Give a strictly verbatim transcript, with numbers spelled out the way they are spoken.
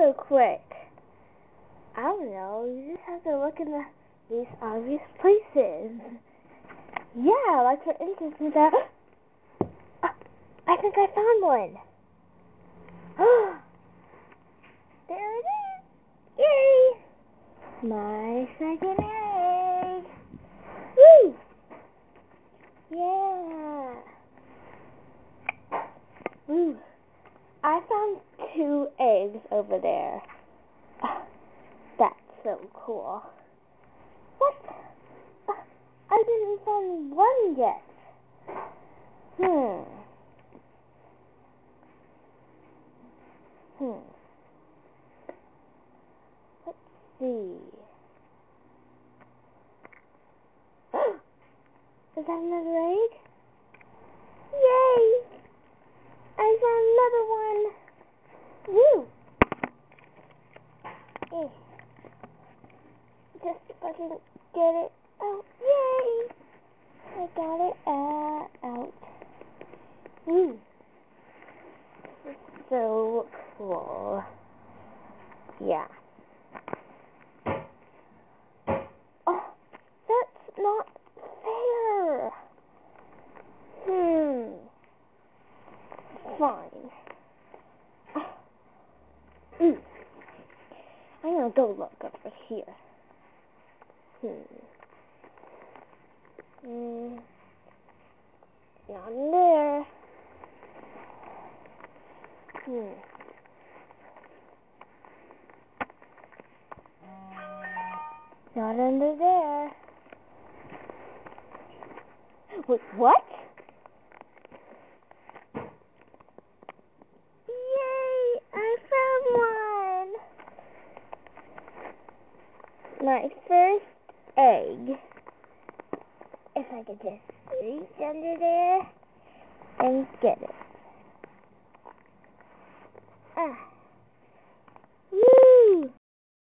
so quick? I don't know. You just have to look in the, these obvious places. Yeah, like for instance, that. Uh, I think I found one. There it is. Yay! My second egg. Woo! Yeah. Woo. I found two eggs over there. Uh, that's so cool. What? Uh, I didn't find one yet. Hmm. Hmm. Let's see. Is that another egg? Yay! I found another one. Woo! Eh. Just if I can get it out. Yay! I got it uh, out. Woo! This is so cool. Yeah. Oh, that's not fair. Hmm. Fine. Mm. I'm gonna go look over here. Hmm. Hmm. Not in there. Hmm. Not under there. Wait, what? Yay! I found one! My first egg. If I could just reach under there and get it. Ah.